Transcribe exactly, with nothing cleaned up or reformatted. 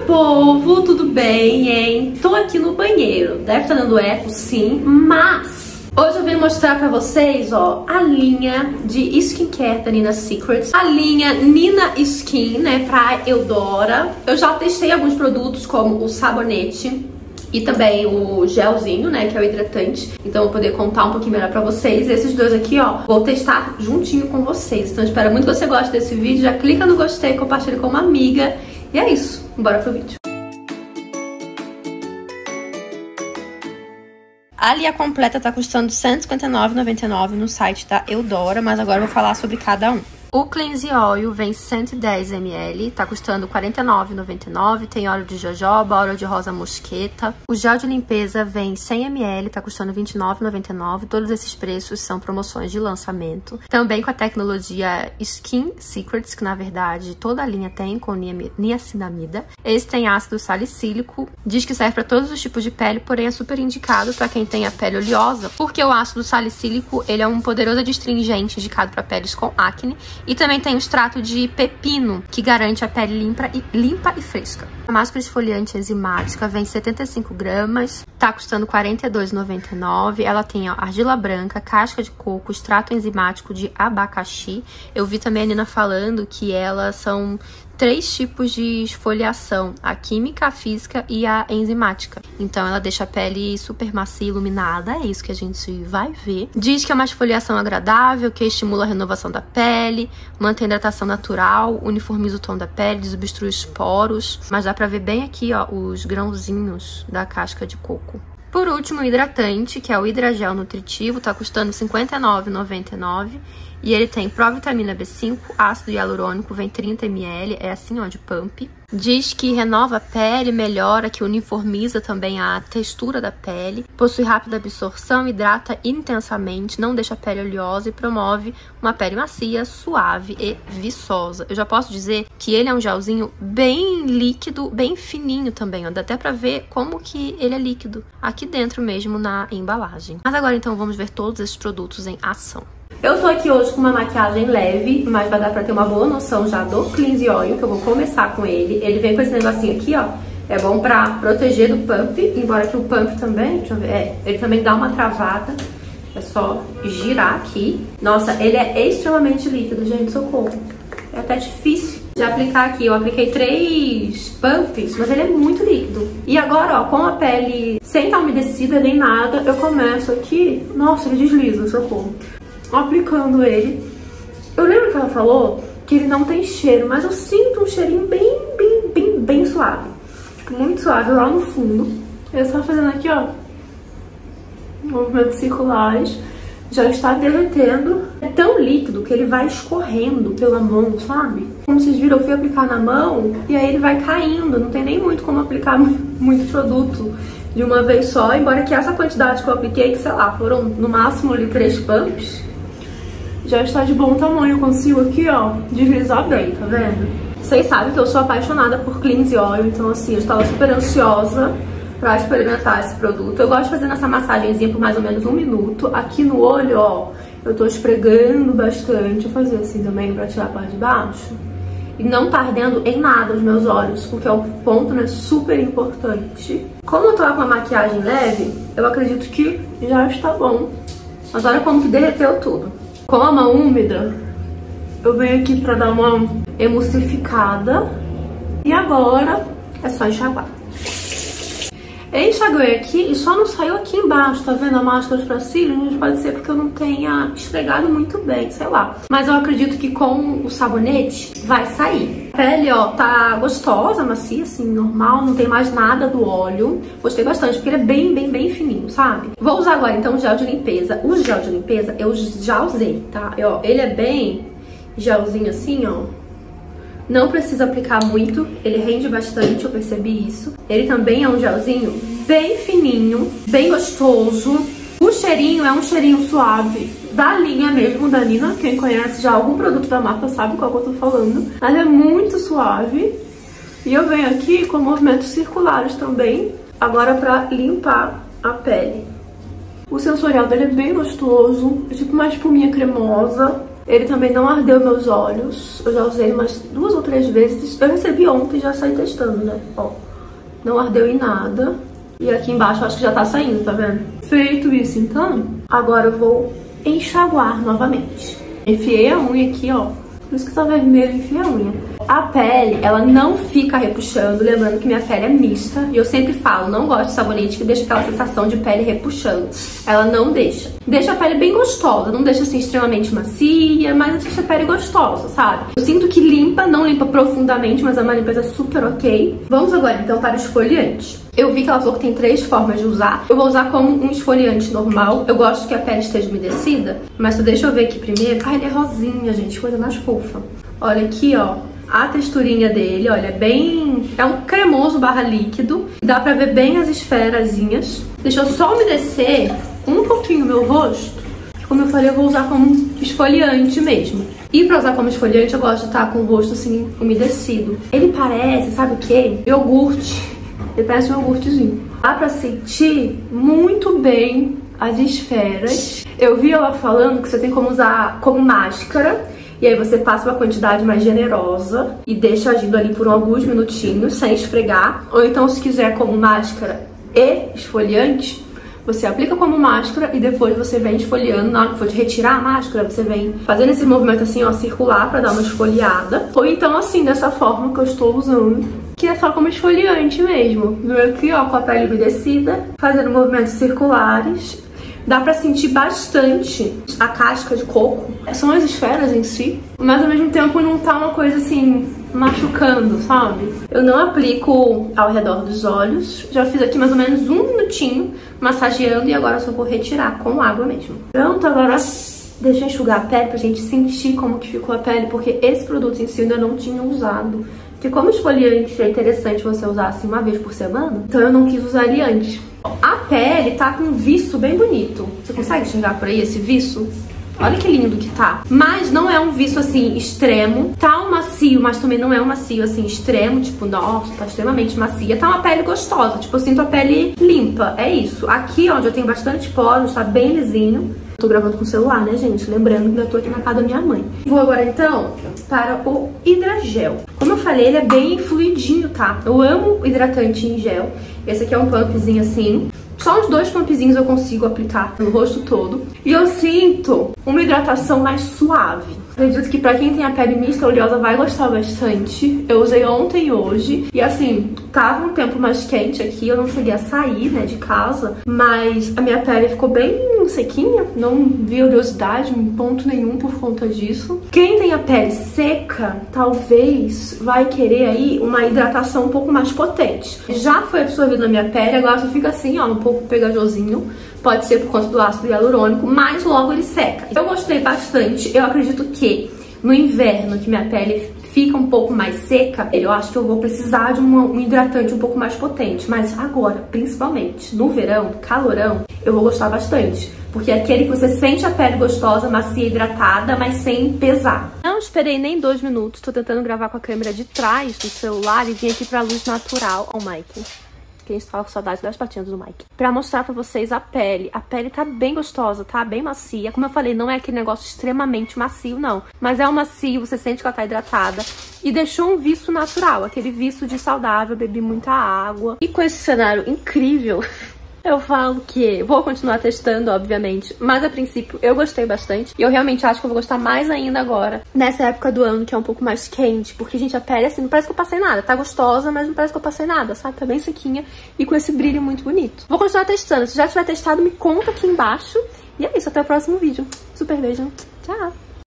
povo, tudo bem, hein? Tô aqui no banheiro, deve estar dando eco sim, mas hoje eu venho mostrar pra vocês, ó, a linha de skincare da Nina Secrets, a linha Nina Skin, né, pra Eudora. Eu já testei alguns produtos como o sabonete e também o gelzinho, né, que é o hidratante. Então eu vou poder contar um pouquinho melhor pra vocês. Esses dois aqui, ó, vou testar juntinho com vocês. Então eu espero muito que você goste desse vídeo. Já clica no gostei, compartilha com uma amiga. E é isso, bora pro vídeo. A linha completa tá custando cento e cinquenta e nove reais e noventa e nove centavos no site da Eudora, mas agora eu vou falar sobre cada um. O Cleanse Oil vem cento e dez mililitros, tá custando quarenta e nove reais e noventa e nove centavos. Tem óleo de jojoba, óleo de rosa mosqueta. O gel de limpeza vem cem mililitros, tá custando vinte e nove reais e noventa e nove centavos. Todos esses preços são promoções de lançamento. Também com a tecnologia Skin Secrets, que na verdade toda a linha tem com niacinamida. Esse tem ácido salicílico, diz que serve para todos os tipos de pele, porém é super indicado para quem tem a pele oleosa, porque o ácido salicílico ele é um poderoso adstringente indicado para peles com acne. E também tem o extrato de pepino, que garante a pele limpa e, limpa e fresca. A máscara esfoliante enzimática vem setenta e cinco gramas, tá custando quarenta e dois reais e noventa e nove centavos. Ela tem ó, argila branca, casca de coco, extrato enzimático de abacaxi. Eu vi também a Nina falando que elas são três tipos de esfoliação, a química, a física e a enzimática. Então ela deixa a pele super macia e iluminada, é isso que a gente vai ver. Diz que é uma esfoliação agradável, que estimula a renovação da pele, mantém hidratação natural, uniformiza o tom da pele, desobstrui os poros, mas dá pra ver bem aqui, ó, os grãozinhos da casca de coco. Por último, o hidratante, que é o Hidragel Nutritivo, tá custando cinquenta e nove reais e noventa e nove centavos. E ele tem provitamina B cinco, ácido hialurônico, vem trinta mililitros, é assim, ó, de pump. Diz que renova a pele, melhora, que uniformiza também a textura da pele. Possui rápida absorção, hidrata intensamente, não deixa a pele oleosa e promove uma pele macia, suave e viçosa. Eu já posso dizer que ele é um gelzinho bem líquido, bem fininho também, ó. Dá até pra ver como que ele é líquido aqui dentro mesmo na embalagem. Mas agora então vamos ver todos esses produtos em ação. Eu tô aqui hoje com uma maquiagem leve, mas vai dar pra ter uma boa noção já do Cleanse Oil, que eu vou começar com ele. Ele vem com esse negocinho aqui, ó. É bom pra proteger do pump, embora que o pump também, deixa eu ver, é, ele também dá uma travada. É só girar aqui. Nossa, ele é extremamente líquido, gente, socorro. É até difícil de aplicar aqui. Eu apliquei três pumps, mas ele é muito líquido. E agora, ó, com a pele sem estar umedecida nem nada, eu começo aqui. Nossa, ele desliza, socorro. Aplicando ele. Eu lembro que ela falou que ele não tem cheiro, mas eu sinto um cheirinho bem, bem, bem, bem suave. Tipo, muito suave lá no fundo. Eu só fazendo aqui, ó, movimentos circulares. Já está derretendo. É tão líquido que ele vai escorrendo pela mão, sabe? Como vocês viram, eu fui aplicar na mão e aí ele vai caindo. Não tem nem muito como aplicar muito produto de uma vez só. Embora que essa quantidade que eu apliquei, que sei lá, foram no máximo ali três pumps, já está de bom tamanho. Eu consigo aqui, ó, deslizar bem, tá vendo? Vocês sabem que eu sou apaixonada por Cleanse Oil, então assim, eu estava super ansiosa pra experimentar esse produto. Eu gosto de fazer essa massagenzinha por mais ou menos um minuto. Aqui no olho, ó, eu tô esfregando bastante. Vou fazer assim também pra tirar a parte de baixo. E não tá ardendo em nada os meus olhos, porque é um ponto, né, super importante. Como eu tô com uma maquiagem leve, eu acredito que já está bom. Mas olha como que derreteu tudo. Com a mão úmida, eu venho aqui pra dar uma emulsificada. E agora é só enxaguar. Eu enxaguei aqui e só não saiu aqui embaixo, tá vendo a máscara pra cílios? Pode ser porque eu não tenha esfregado muito bem, sei lá. Mas eu acredito que com o sabonete vai sair. A pele, ó, tá gostosa, macia, assim, normal, não tem mais nada do óleo. Gostei bastante, porque ele é bem, bem, bem fininho, sabe? Vou usar agora, então, o gel de limpeza. O gel de limpeza eu já usei, tá? E, ó, ele é bem gelzinho assim, ó. Não precisa aplicar muito, ele rende bastante, eu percebi isso. Ele também é um gelzinho bem fininho, bem gostoso. O cheirinho é um cheirinho suave, da linha mesmo, da Nina. Quem conhece já algum produto da marca sabe qual que eu tô falando. Mas é muito suave. E eu venho aqui com movimentos circulares também, agora pra limpar a pele. O sensorial dele é bem gostoso, é tipo uma espuminha cremosa. Ele também não ardeu meus olhos. Eu já usei ele umas duas ou três vezes. Eu recebi ontem e já saí testando, né? Ó, não ardeu em nada. E aqui embaixo eu acho que já tá saindo, tá vendo? Feito isso, então, agora eu vou enxaguar novamente. Enfiei a unha aqui, ó. Por isso que tá vermelho, enfiei a unha. A pele, ela não fica repuxando, lembrando que minha pele é mista. E eu sempre falo, não gosto de sabonete que deixa aquela sensação de pele repuxando. Ela não deixa. Deixa a pele bem gostosa, não deixa assim extremamente macia, mas deixa a pele gostosa, sabe? Eu sinto que limpa, não limpa profundamente, mas é uma limpeza super ok. Vamos agora então para o esfoliante. Eu vi que ela falou que tem três formas de usar. Eu vou usar como um esfoliante normal. Eu gosto que a pele esteja umedecida, mas só deixa eu ver aqui primeiro. Ai, ele é rosinha, gente, coisa mais fofa. Olha aqui, ó. A texturinha dele, olha, é bem... É um cremoso barra líquido. Dá pra ver bem as esferazinhas. Deixa eu só umedecer um pouquinho o meu rosto. Como eu falei, eu vou usar como esfoliante mesmo. E pra usar como esfoliante, eu gosto de estar com o rosto, assim, umedecido. Ele parece, sabe o quê? Iogurte. Ele parece um iogurtezinho. Dá pra sentir muito bem as esferas. Eu vi ela falando que você tem como usar como máscara. E aí você passa uma quantidade mais generosa e deixa agindo ali por alguns minutinhos, sem esfregar. Ou então, se quiser como máscara e esfoliante, você aplica como máscara e depois você vem esfoliando. Na hora que for de retirar a máscara, você vem fazendo esse movimento assim, ó, circular pra dar uma esfoliada. Ou então assim, dessa forma que eu estou usando, que é só como esfoliante mesmo. Viu aqui, ó, com a pele umedecida, fazendo movimentos circulares. Dá pra sentir bastante a casca de coco. São as esferas em si, mas ao mesmo tempo não tá uma coisa assim, machucando, sabe? Eu não aplico ao redor dos olhos. Já fiz aqui mais ou menos um minutinho, massageando, e agora eu só vou retirar com água mesmo. Pronto, agora deixa eu enxugar a pele pra gente sentir como que ficou a pele, porque esse produto em si eu ainda não tinha usado. Porque como esfoliante é interessante você usar assim uma vez por semana, então eu não quis usar ele antes. A pele tá com um viço bem bonito. Você consegue enxergar por aí esse viço? Olha que lindo que tá. Mas não é um viço assim extremo. Tá um macio, mas também não é um macio assim extremo. Tipo, nossa, tá extremamente macia. Tá uma pele gostosa. Tipo, eu sinto a pele limpa. É isso. Aqui, onde eu tenho bastante poros, tá bem lisinho. Tô gravando com o celular, né, gente? Lembrando que ainda tô aqui na casa da minha mãe. Vou agora, então, para o hidrogel. Como eu falei, ele é bem fluidinho, tá? Eu amo o hidratante em gel. Esse aqui é um pumpzinho assim. Só uns dois pumpzinhos eu consigo aplicar no rosto todo. E eu sinto uma hidratação mais suave. Acredito que pra quem tem a pele mista oleosa vai gostar bastante. Eu usei ontem e hoje. E assim, tava um tempo mais quente aqui. Eu não cheguei a sair, né, de casa. Mas a minha pele ficou bem sequinha. Não vi oleosidade em ponto nenhum por conta disso. Quem tem a pele seca, talvez vai querer aí uma hidratação um pouco mais potente. Já foi absorvido na minha pele, agora só fica assim, ó, um pouco pegajosinho. Pode ser por conta do ácido hialurônico, mas logo ele seca. Eu gostei bastante. Eu acredito que no inverno, que minha pele fica um pouco mais seca, eu acho que eu vou precisar de uma, um hidratante um pouco mais potente. Mas agora, principalmente no verão, calorão, eu vou gostar bastante. Porque é aquele que você sente a pele gostosa, macia, hidratada, mas sem pesar. Não esperei nem dois minutos. Tô tentando gravar com a câmera de trás do celular e vim aqui pra luz natural. Ó, o Mike. Quem estava com saudade das patinhas do Mike. Pra mostrar pra vocês a pele. A pele tá bem gostosa, tá? Bem macia. Como eu falei, não é aquele negócio extremamente macio, não. Mas é um macio, você sente que ela tá hidratada. E deixou um viço natural. Aquele viço de saudável, bebi muita água. E com esse cenário incrível... Eu falo que vou continuar testando, obviamente, mas a princípio eu gostei bastante. E eu realmente acho que eu vou gostar mais ainda agora, nessa época do ano que é um pouco mais quente. Porque, gente, a pele assim, não parece que eu passei nada. Tá gostosa, mas não parece que eu passei nada, sabe? Tá bem sequinha e com esse brilho muito bonito. Vou continuar testando. Se já tiver testado, me conta aqui embaixo. E é isso, até o próximo vídeo. Super beijo. Tchau!